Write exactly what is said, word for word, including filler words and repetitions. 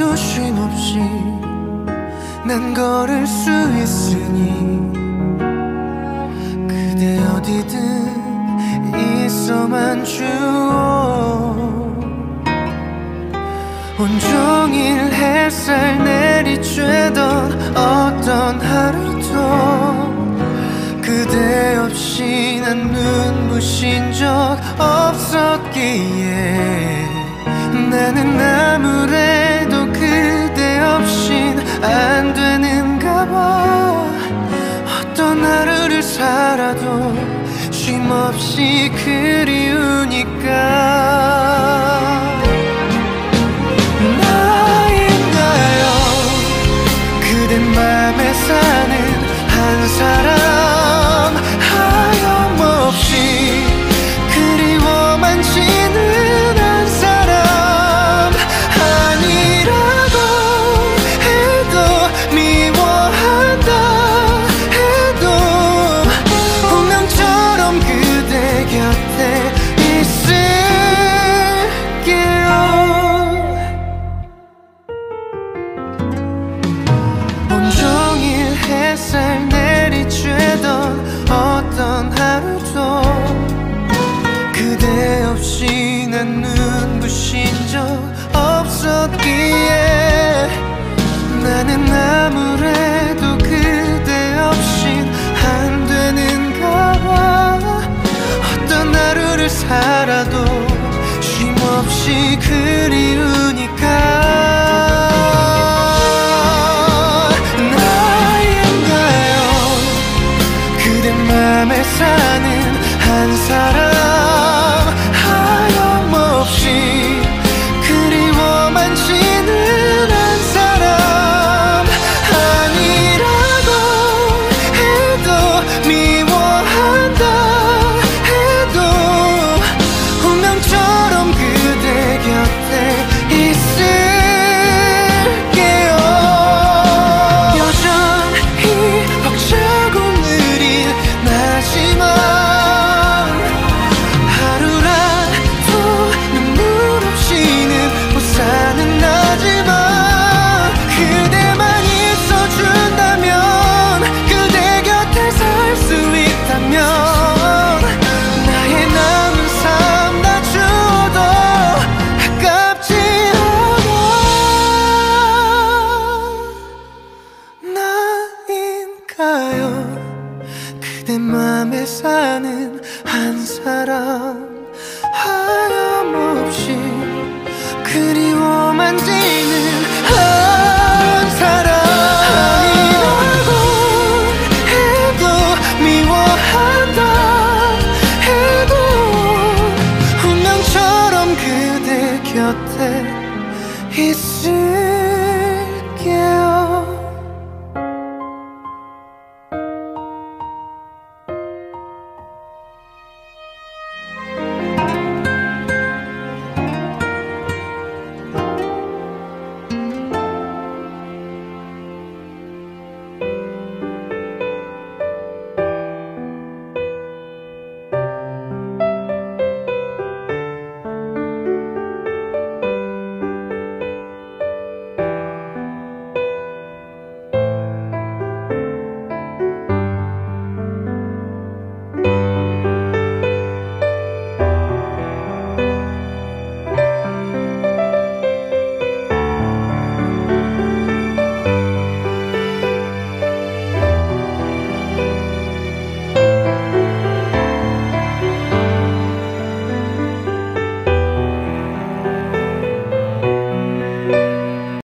하루도 쉼없이 난 걸을 수 있으니 그대 어디든 있어만 주오. 온종일 햇살 내리쬐던 어떤 하루도 그대 없이 난 눈부신 적 없었기에 나는 아무래도 그대 없인 안 되는가 봐. 어떤 하루를 살아도 쉼없이 그리우니까. 나인가요 그댄 맘에 사는 한 사람, 하염없이 그리워만 지는 한 사람 아니라고 해도 미워한다 해도 운명처럼 그대 곁에 있을게요. 온종일 햇살 내리쬐던 어떤 하루도 그대 없이 난 눈부신 적 없었기에 나는 아무래도 그대 없인 안 되는가 봐. 어떤 하루를 살아도 쉼없이 그리운